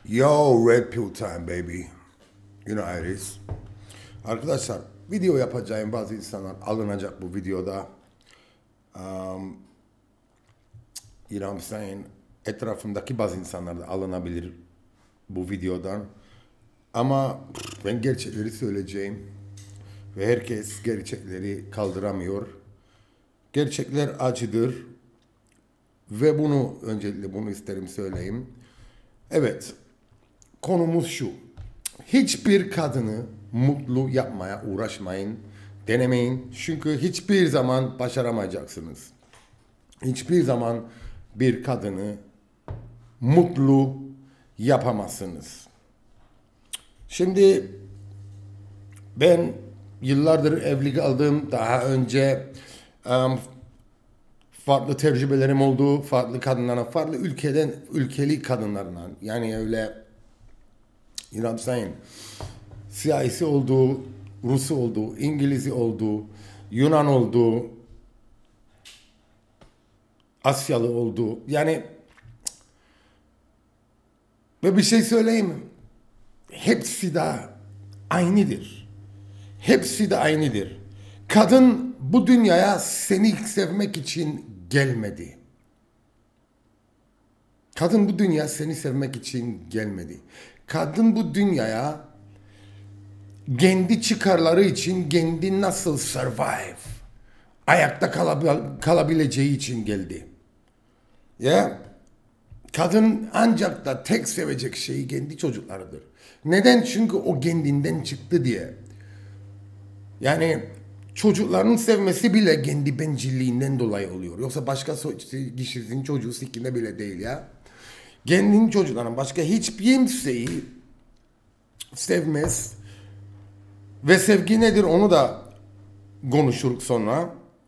Yo, red pill time baby. You know how it is. Arkadaşlar video yapacağım, bazı insanlar alınacak bu videoda. You know what I'm saying? Etrafımdaki bazı insanlar da alınabilir bu videodan. Ama ben gerçekleri söyleyeceğim. Ve herkes gerçekleri kaldıramıyor. Gerçekler acıdır. Ve öncelikle bunu isterim söyleyeyim. Evet, konumuz şu. Hiçbir kadını mutlu yapmaya uğraşmayın, denemeyin. Çünkü hiçbir zaman başaramayacaksınız. Hiçbir zaman bir kadını mutlu yapamazsınız. Şimdi ben yıllardır evli kaldım. Daha önce farklı tecrübelerim oldu. Farklı kadınlarla, farklı ülkeli kadınlarla. Yani öyle, you know what I'm saying? Siyasi oldu, Rusu oldu, İngilizi oldu, Yunan oldu, Asyalı oldu. Yani ve bir şey söyleyeyim mi? Hepsi de aynıdır. Hepsi de aynıdır. Kadın bu dünyaya seni sevmek için gelmedi. Kadın bu dünya seni sevmek için gelmedi. Kadın bu dünyaya kendi çıkarları için, kendi nasıl survive, ayakta kalabileceği için geldi. Ya, kadın ancak da tek sevecek şeyi kendi çocuklarıdır. Neden? Çünkü o kendinden çıktı diye. Yani çocukların sevmesi bile kendi bencilliğinden dolayı oluyor. Yoksa başka kişinin çocuğu sikinde bile değil ya. Kendinin çocuklarının başka hiçbir kimseyi sevmez. Ve sevgi nedir onu da konuşuruz sonra.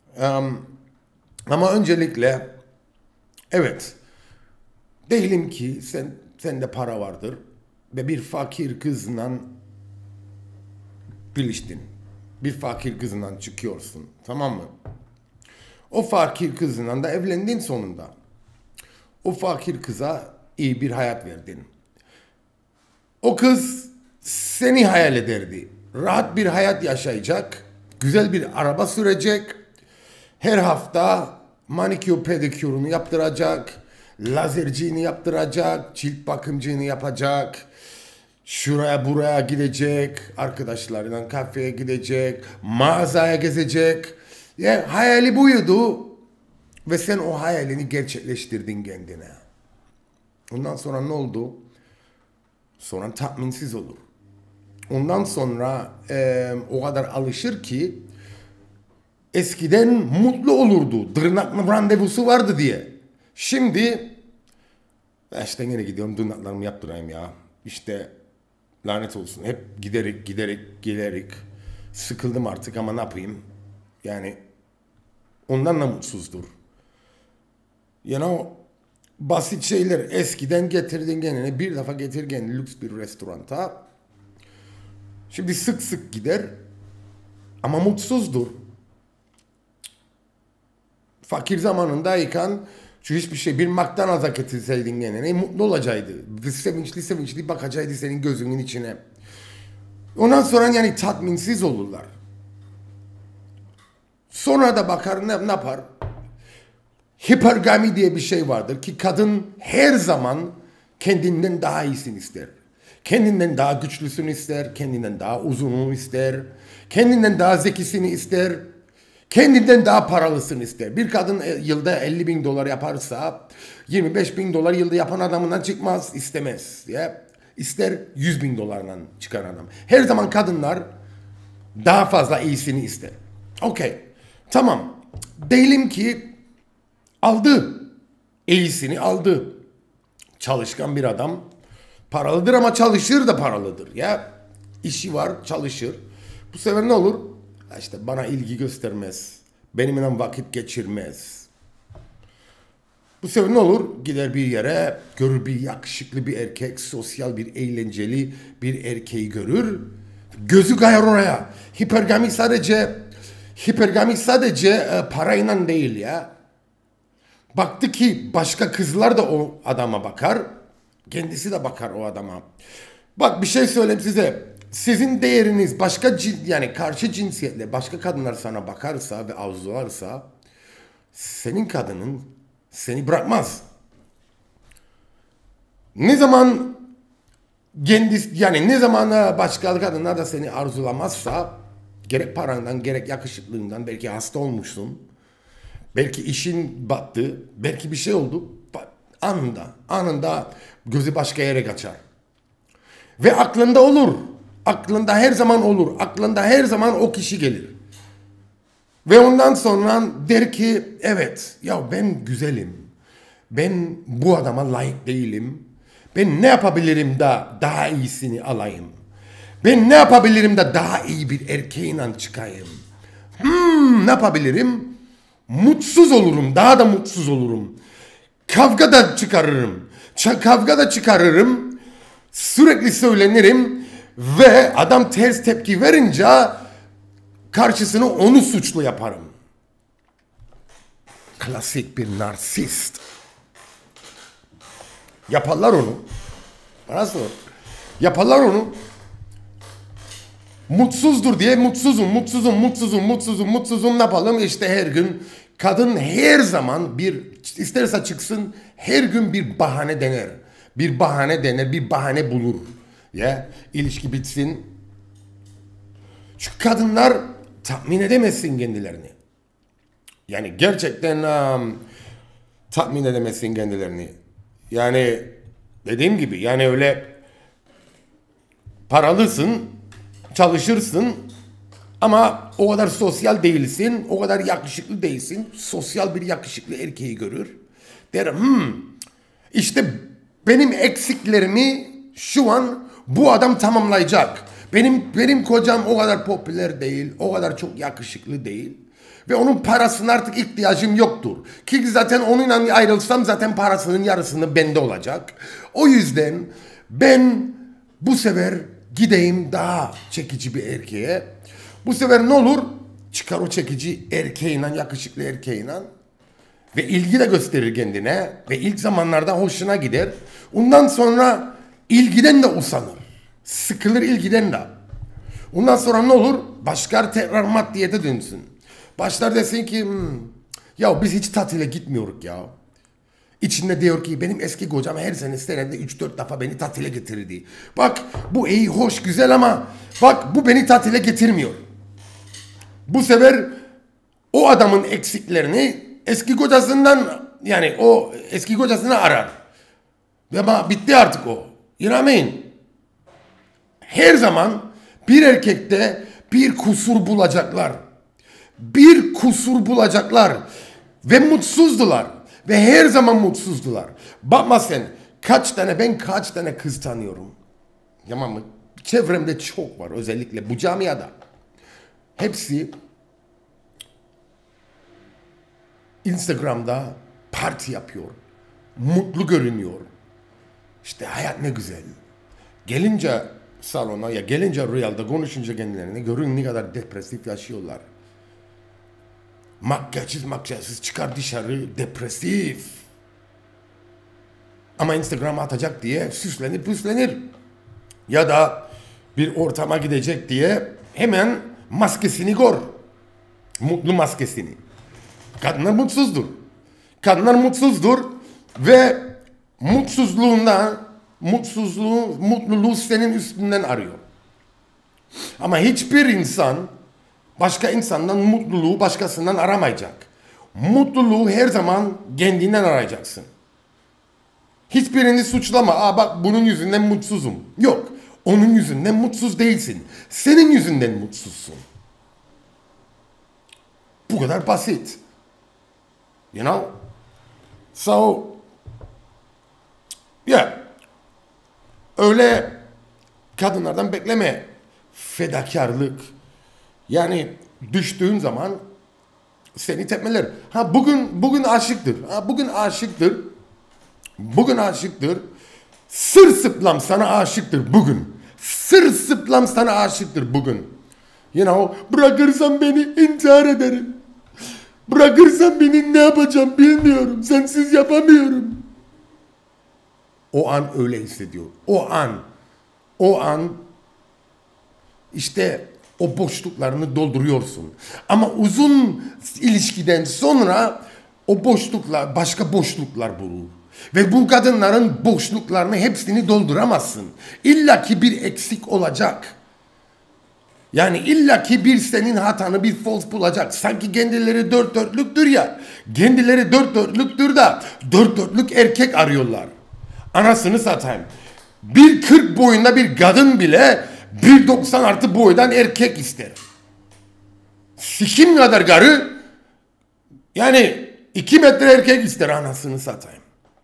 Ama öncelikle evet, diyelim ki sende para vardır ve bir fakir kızla birleştin. Bir fakir kızla çıkıyorsun, tamam mı? O fakir kızla da evlendin sonunda. O fakir kıza iyi bir hayat verdin. O kız seni hayal ederdi. Rahat bir hayat yaşayacak, güzel bir araba sürecek, her hafta manikür pedikürünü yaptıracak, lazerciğini yaptıracak, cilt bakımcığını yapacak, şuraya buraya gidecek, arkadaşlarından kafeye gidecek, mağazaya gezecek. Yani hayali buydu ve sen o hayalini gerçekleştirdin kendine. Ondan sonra ne oldu? Sonra tatminsiz olur. Ondan sonra o kadar alışır ki eskiden mutlu olurdu. Tırnak randevusu vardı diye. Şimdi işte yine gidiyorum, tırnaklarımı yaptırayım ya. İşte lanet olsun. Hep giderek sıkıldım artık ama ne yapayım? Yani ondan da mutsuzdur. You know, basit şeyler eskiden getirdin kendine, bir defa getir kendini lüks bir restoranta. Şimdi sık sık gider ama mutsuzdur. Fakir zamanındayken şu hiçbir şey, bir McDonald's'a getirseydin kendine mutlu olacaktı. Sevinçli bakacaktı senin gözünün içine. Ondan sonra yani tatminsiz olurlar. Sonra da bakar ne yapar? Hipergami diye bir şey vardır ki kadın her zaman kendinden daha iyisini ister. Kendinden daha güçlüsünü ister, kendinden daha uzununu ister, kendinden daha zekisini ister, kendinden daha paralısını ister. Bir kadın yılda 50 bin dolar yaparsa 25 bin dolar yılda yapan adamından çıkmaz, istemez. Ya. İster 100 bin dolarla çıkan adam. Her zaman kadınlar daha fazla iyisini ister. Okey, tamam. Diyelim ki aldı, iyisini aldı. Çalışkan bir adam. Paralıdır ama çalışır da paralıdır ya. İşi var, çalışır. Bu sefer ne olur? İşte bana ilgi göstermez. Benimle vakit geçirmez. Bu sefer ne olur? Gider bir yere, görür bir yakışıklı bir erkek, sosyal bir eğlenceli bir erkeği görür. Gözü kayar oraya. Hipergami sadece parayla değil ya. Baktı ki başka kızlar da o adama bakar. Kendisi de bakar o adama. Bak bir şey söyleyeyim size. Sizin değeriniz başka yani karşı cinsiyetle başka kadınlar sana bakarsa ve arzularsa senin kadının seni bırakmaz. Ne zaman kendisi yani ne zaman başka kadınlar da seni arzulamazsa gerek parandan gerek yakışıklığından belki hasta olmuşsun. Belki işin battı. Belki bir şey oldu. Anında gözü başka yere kaçar. Ve aklında olur. Aklında her zaman olur. Aklında her zaman o kişi gelir. Ve ondan sonra der ki evet ya ben güzelim. Ben bu adama layık değilim. Ben ne yapabilirim da daha iyisini alayım. Ben ne yapabilirim da daha iyi bir erkeğinle çıkayım. Ne yapabilirim? Mutsuz olurum. Daha da mutsuz olurum. Kavga da çıkarırım. Kavga da çıkarırım. Sürekli söylenirim. Ve adam ters tepki verince karşısına onu suçlu yaparım. Klasik bir narsist. Yaparlar onu. Bana sor. Yaparlar onu. Mutsuzdur diye mutsuzum ne yapalım? İşte her gün kadın her zaman isterse çıksın her gün bir bahane dener. Bir bahane bulur. Ya ilişki bitsin. Şu kadınlar tatmin edemezsin kendilerini. Yani gerçekten tatmin edemezsin kendilerini. Yani dediğim gibi yani öyle paralısın, çalışırsın ama o kadar sosyal değilsin, o kadar yakışıklı değilsin. Sosyal bir yakışıklı erkeği görür. Der işte benim eksiklerimi şu an bu adam tamamlayacak. Benim kocam o kadar popüler değil, o kadar çok yakışıklı değil. Ve onun parasına artık ihtiyacım yoktur. Ki zaten onunla ayrılsam zaten parasının yarısını bende olacak. O yüzden ben bu sefer gideyim daha çekici bir erkeğe. Bu sefer ne olur? Çıkar o çekici erkeğiyle, yakışıklı erkeğiyle. Ve ilgi de gösterir kendine. Ve ilk zamanlarda hoşuna gider. Ondan sonra ilgiden de usanır. Sıkılır ilgiden de. Ondan sonra ne olur? Başlar tekrar maddiyete dönsün. Başlar desin ki ya biz hiç tatile gitmiyoruz ya. İçinde diyor ki benim eski kocam her sene senede 3-4 defa beni tatile getirirdi. Bak bu iyi hoş güzel ama bak bu beni tatile getirmiyor. Bu sefer o adamın eksiklerini eski kocasından yani o eski kocasını arar. Ama bitti artık o. İnanmayın. Her zaman bir erkekte bir kusur bulacaklar. Bir kusur bulacaklar. Ve mutsuzdular. Ve her zaman mutsuzdular. Bakma sen kaç tane kız tanıyorum. Tamam mı? Çevremde çok var özellikle bu camiada. Hepsi Instagram'da parti yapıyor. Mutlu görünüyor. İşte hayat ne güzel. Gelince salona ya gelince realda konuşunca kendilerine görün ne kadar depresif yaşıyorlar. Makyajsız çıkar dışarı depresif. Ama Instagram'a atacak diye süslenir. Ya da bir ortama gidecek diye hemen maskesini gör. Mutlu maskesini. Kadınlar mutsuzdur ve mutluluğu senin üstünden arıyor. Ama hiçbir insan başka insandan mutluluğu başkasından aramayacak. Mutluluğu her zaman kendinden arayacaksın. Hiçbirini suçlama. Bak bunun yüzünden mutsuzum. Yok. Onun yüzünden mutsuz değilsin. Senin yüzünden mutsuzsun. Bu kadar basit. You know? So, yeah. Öyle kadınlardan bekleme fedakarlık. Yani düştüğün zaman seni tepmeler. Bugün aşıktır. Bugün aşıktır. Sırsıklam sana aşıktır bugün. Sırsıklam sana aşıktır bugün. You know, bırakırsan beni intihar ederim. Bırakırsan beni ne yapacağım bilmiyorum. Sensiz yapamıyorum. O an öyle hissediyor. O an işte o boşluklarını dolduruyorsun. Ama uzun ilişkiden sonra o boşluklar, başka boşluklar bulur. Ve bu kadınların boşluklarını hepsini dolduramazsın. İlla ki bir eksik olacak. Yani illa ki bir senin hatanı, bir false bulacak. Sanki kendileri dört dörtlüktür ya. Kendileri dört dörtlüktür da dört dörtlük erkek arıyorlar. Anasını satayım. 1.40 boyunda bir kadın bile 1.90 artı boydan erkek ister. Sikim kadar karı yani 2 metre erkek ister, anasını satayım.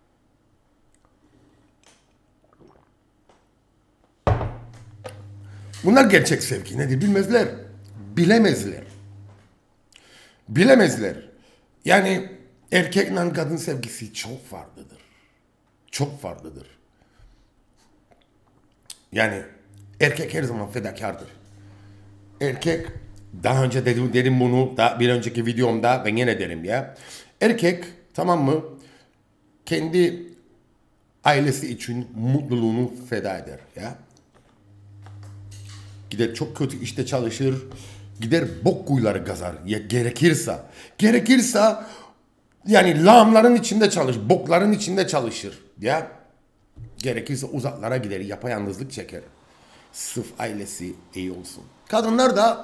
Bunlar gerçek sevgi nedir bilmezler. Bilemezler. Bilemezler. Yani erkekle kadın sevgisi çok farklıdır. Çok farklıdır. Yani erkek her zaman fedakardır. Erkek, daha önce dedim bunu da bir önceki videomda, ben yine derim ya. Erkek, tamam mı, kendi ailesi için mutluluğunu feda eder ya. Gider çok kötü işte çalışır, gider bok kuyuları kazar ya, gerekirse yani lağımların içinde çalışır, bokların içinde çalışır ya. Gerekirse uzaklara gider, yapayalnızlık çeker. Sırf ailesi iyi olsun. Kadınlar da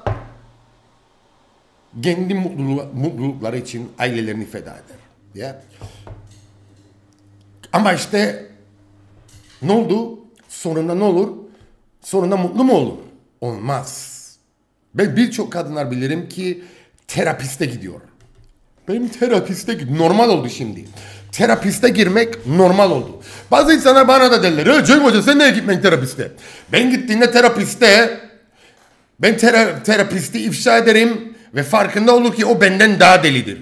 kendi mutlulukları için ailelerini feda eder. Ya. Ama işte ne oldu? Sonunda ne olur? Sonunda mutlu mu olur? Olmaz. Ben birçok kadınlar bilirim ki terapiste gidiyor. Benim terapiste normal oldu şimdi. Terapiste girmek normal oldu. Bazı insanlar bana da derler, Cem Hoca sen neye gitmek terapiste? Ben gittiğimde terapiste, ben terapisti ifşa ederim ve farkında olur ki o benden daha delidir.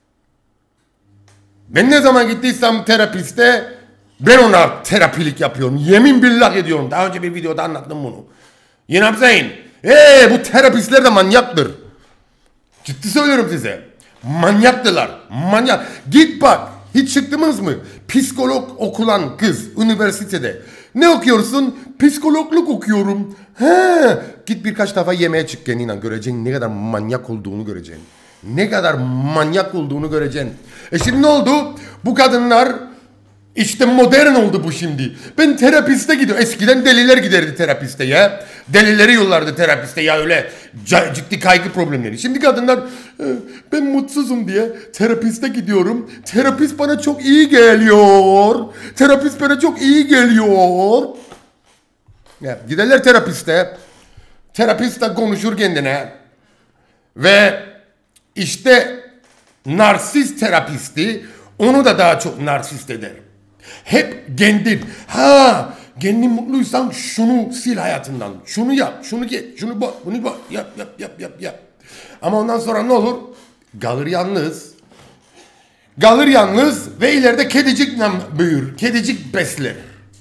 Ben ne zaman gittiysem terapiste, ben ona terapilik yapıyorum. Yemin billah ediyorum. Daha önce bir videoda anlattım bunu. You know what I'm saying? Bu terapistler de manyaktır. Ciddi söylüyorum size. Manyaktılar. Manyak. Git bak. Hiç çıktınız mı? Psikolog okulan kız üniversitede. Ne okuyorsun? Psikologluk okuyorum. He. Git birkaç defa yemeğe çık kendine. Göreceksin ne kadar manyak olduğunu göreceksin. Ne kadar manyak olduğunu göreceksin. Şimdi ne oldu? Bu kadınlar işte modern oldu bu şimdi. Ben terapiste gidiyorum. Eskiden deliler giderdi terapiste ya. Delileri yollardı terapiste ya, öyle ciddi kaygı problemleri. Şimdi kadınlar ben mutsuzum diye terapiste gidiyorum. Terapist bana çok iyi geliyor. Terapist bana çok iyi geliyor. Ya, giderler terapiste. Terapist de konuşur kendine. Ve işte narsist terapisti onu da daha çok narsist eder. Hep kendin. Kendin mutluysan şunu sil hayatından. Şunu yap, şunu get, şunu bak, bunu bak. Yap. Ama ondan sonra ne olur? Kalır yalnız. Kalır yalnız ve ileride kedicikle büyür. Kedicik besler.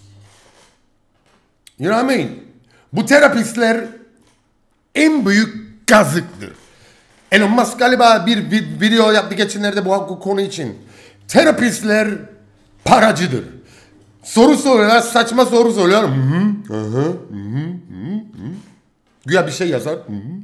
You know what I mean? Bu terapistler en büyük kazıktır. Elon Musk galiba bir video yaptı geçenlerde bu konu için. Terapistler paracıdır. Soru soruyorlar, saçma soru soruyorlar. Güya bir şey yazar.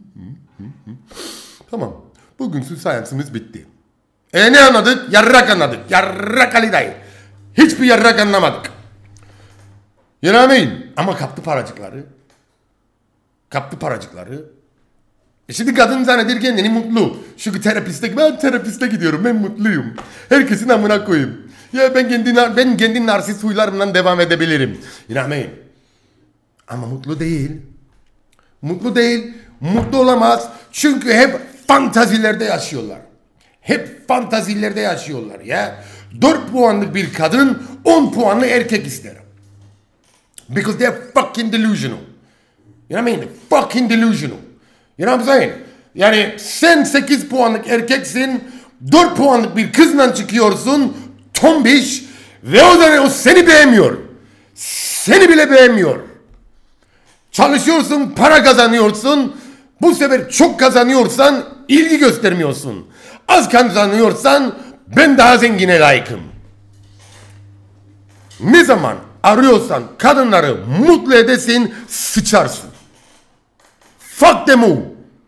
Tamam. Bugünkü seansımız bitti. Ne anladık? Yarrak anladık. Yarrak Ali dayı. Hiçbir yarrak anlamadık. You know what I mean? Ama kaptı paracıkları. Kaptı paracıkları. Şimdi kadın zanneder kendini mutlu. Çünkü ben terapiste gidiyorum, ben mutluyum. Herkesin amına koyayım. Ya ben kendi narsist huylarımdan devam edebilirim. İnanmayın. Ama mutlu değil. Mutlu değil. Mutlu olamaz. Çünkü hep fantazilerde yaşıyorlar. Hep fantazilerde yaşıyorlar ya. 4 puanlık bir kadın 10 puanlı erkek ister. Because they're fucking delusional. You know what I mean? Fucking delusional. You know what I'm saying? Yani sen 8 puanlık erkeksin, 4 puanlık bir kızla çıkıyorsun, tombiş, ve o seni beğenmiyor. Seni bile beğenmiyor. Çalışıyorsun, para kazanıyorsun, bu sefer çok kazanıyorsan ilgi göstermiyorsun. Az kazanıyorsan ben daha zengine layıkım. Ne zaman arıyorsan kadınları mutlu edesin, sıçarsın. Fuck them all.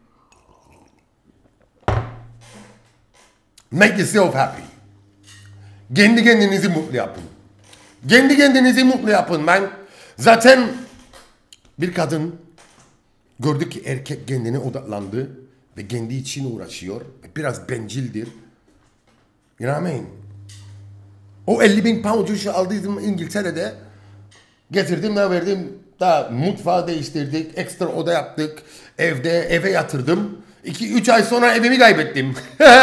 Make yourself happy. Kendi kendinizi mutlu yapın. Kendi kendinizi mutlu yapın ben. Zaten bir kadın gördü ki erkek kendine odaklandı ve kendi için uğraşıyor ve biraz bencildir. You know what I mean? O 50.000 pound aldıydım İngiltere'de. Getirdim ve verdim. Daha mutfağı değiştirdik. Ekstra oda yaptık. Eve yatırdım. 2-3 ay sonra evimi kaybettim.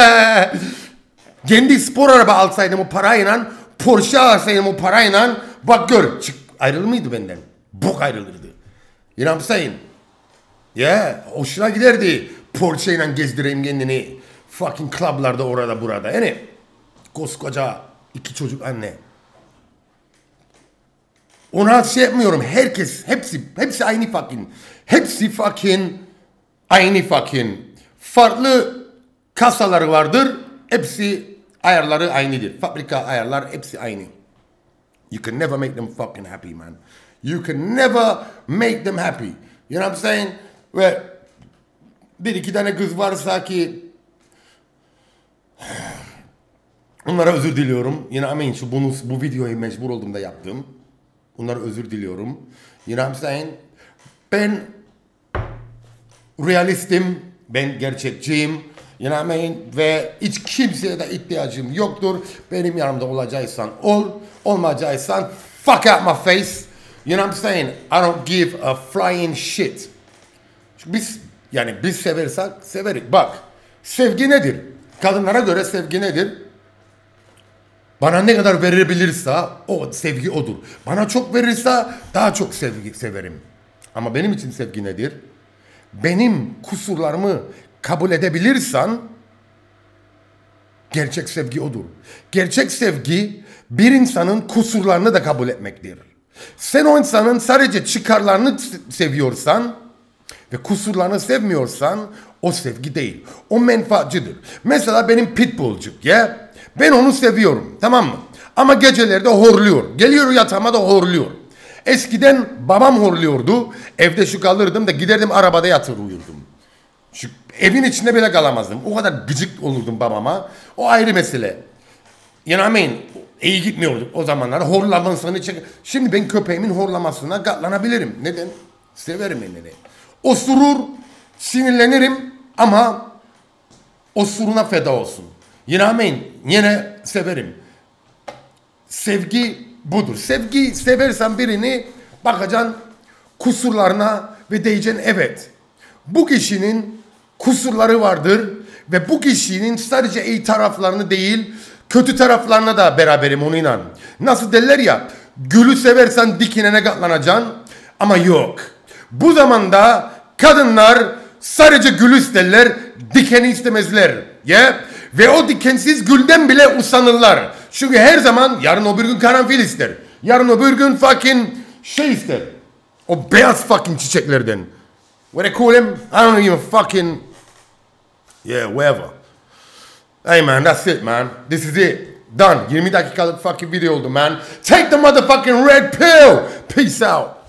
Kendi spor araba alsaydım o parayla, Porsche alsaydım o parayla, bak gör, ayrılır mıydı benden? Bok ayrılırdı. You know what I'm saying? Yeah, hoşuna giderdi. Porsche ile gezdireyim kendini. Fucking clublarda orada burada. Yani koskoca 2 çocuk anne. Ona şey yapmıyorum. Herkes, hepsi aynı fucking. Hepsi fucking aynı fucking. Farklı kasaları vardır. Hepsi ayarları aynıdır. Fabrika ayarlar hepsi aynı. You can never make them fucking happy, man. You can never make them happy. You know what I'm saying? Ve bir iki tane kız varsa ki onlara özür diliyorum. You know what I mean? Bu videoyu mecbur olduğumda yaptım. Onlara özür diliyorum. You know what I'm saying? Ben realistim. Ben gerçekçiyim. You know what I mean? Ve hiç kimseye de ihtiyacım yoktur. Benim yanımda olacaksan ol. Olmayacaksan fuck out my face. You know what I'm saying? I don't give a flying shit. Çünkü biz seversek severik. Bak, sevgi nedir? Kadınlara göre sevgi nedir? Bana ne kadar verebilirse o sevgi odur. Bana çok verirse daha çok severim. Ama benim için sevgi nedir? Benim kusurlarımı kabul edebilirsen gerçek sevgi odur. Gerçek sevgi bir insanın kusurlarını da kabul etmektir. Sen o insanın sadece çıkarlarını seviyorsan ve kusurlarını sevmiyorsan o sevgi değil. O menfaatçidir. Mesela benim pitbullcuk ya. Ben onu seviyorum, tamam mı? Ama gecelerde horluyor. Geliyor yatağıma da horluyor. Eskiden babam horluyordu. Evde şu kalırdım da giderdim arabada yatır uyurdum. Şu evin içinde bile kalamazdım. O kadar gıcık olurdum babama. O ayrı mesele. You know what I mean? İyi gitmiyorduk o zamanlar. Horlamasını çek. Şimdi ben köpeğimin horlamasına katlanabilirim. Neden? Severim kendini. Osurur, sinirlenirim ama osuruna feda olsun. You know what I mean? Yine severim. Sevgi budur. Sevgi seversen birini bakacaksın kusurlarına ve diyeceksin evet. Bu kişinin kusurları vardır ve bu kişinin sadece iyi taraflarını değil kötü taraflarına da beraberim onunla. Nasıl derler ya, gülü seversen dikinene katlanacaksın ama yok. Bu zamanda kadınlar sadece gülü isterler, dikeni istemezler. Yeah? Ve o dikensiz gülden bile usanırlar. Çünkü her zaman yarın öbür gün karanfil ister. Yarın öbür gün fucking şey ister. O beyaz fucking çiçeklerden. What they call them? I don't even fucking... Yeah, whatever. Hey man, that's it man. This is it. Done. 20 dakikalık fucking video oldu man. Take the motherfucking red pill. Peace out.